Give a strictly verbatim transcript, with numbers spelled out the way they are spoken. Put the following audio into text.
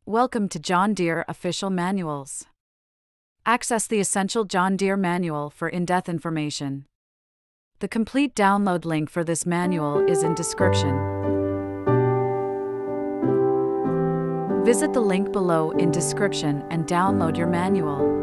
Welcome to John Deere Official Manuals. Access the essential John Deere manual for in-depth information. The complete download link for this manual is in description. Visit the link below in description and download your manual.